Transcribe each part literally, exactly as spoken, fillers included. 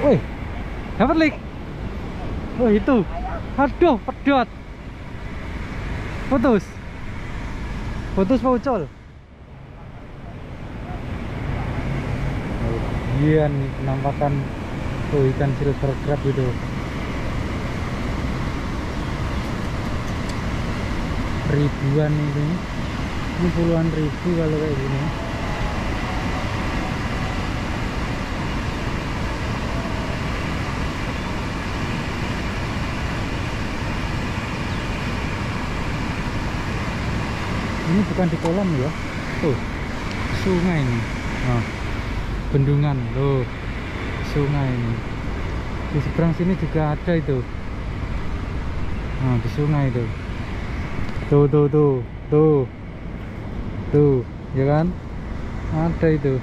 Wih, dapat lik. Oh itu, aduh pedot. Putus, putus mau ucol. Iya nih penampakan tuh ikan silver crab itu. Ribuan ini, ini puluhan ribu kalau kayak gini. Ini bukan di kolam ya, tuh sungai ini. Nah, bendungan loh, sungai ini. Di seberang sini juga ada itu. Nah, di sungai itu. Tuh tuh tuh tuh tuh, ya kan? Ada itu.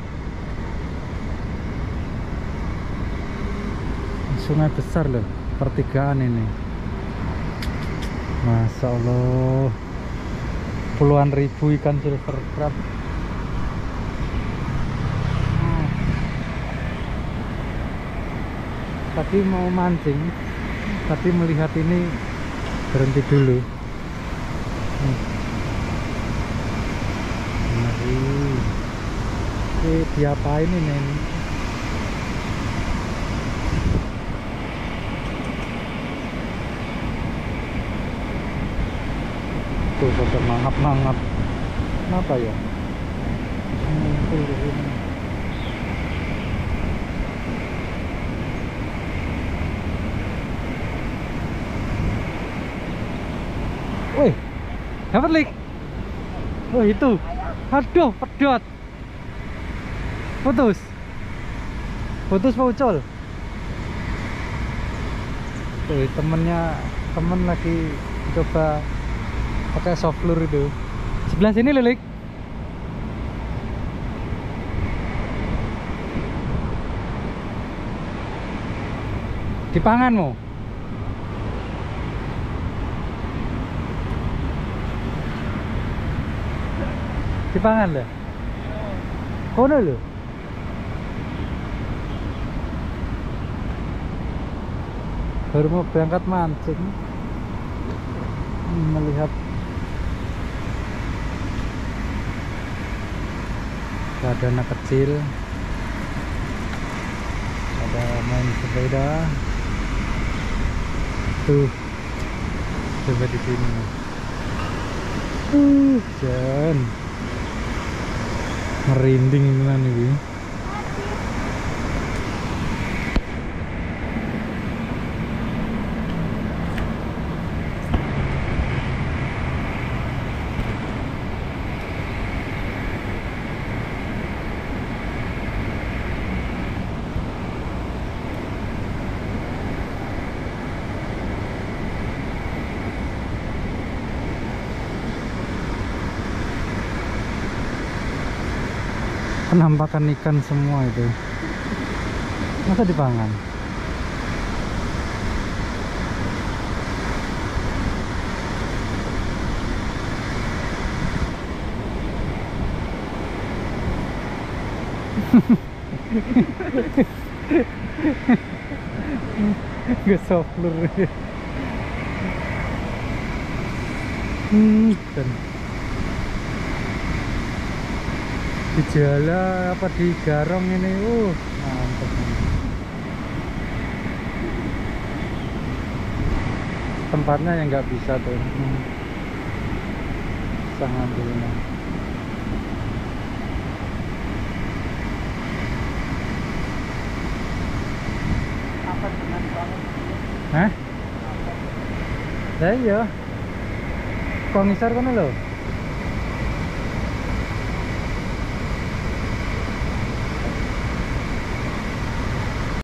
Sungai besar loh, pertigaan ini. Masya Allah, puluhan ribu ikan silver crab. Nah, tadi mau mancing, tapi melihat ini berhenti dulu. Hmm. Mari, eh, diapain ini? ini? Tuh pada mangap-mangap. Kenapa ya? Muncul di sini. Wih, dapat lik. Oh itu, aduh pedot. Putus, putus mau ucol. Tuh temennya, temen lagi coba pakai soft lure itu. Sebelah sini lilik. Dipanganmu. Dipangan lah. Kono lho. Baru mau berangkat mancing, melihat ada anak kecil, ada main sepeda. Tuh, coba di sini. Uh, Jan, merinding tenan ini. Penampakan ikan semua itu. Masa dipangan? Gak soft lure. Hmm, dan di jala apa di garong ini, uh mantap. Tempatnya yang nggak bisa tuh. Hmm. Sangat dulu. Apa dengan banget? Hah? Lah iya. Kok ngisar kono lho?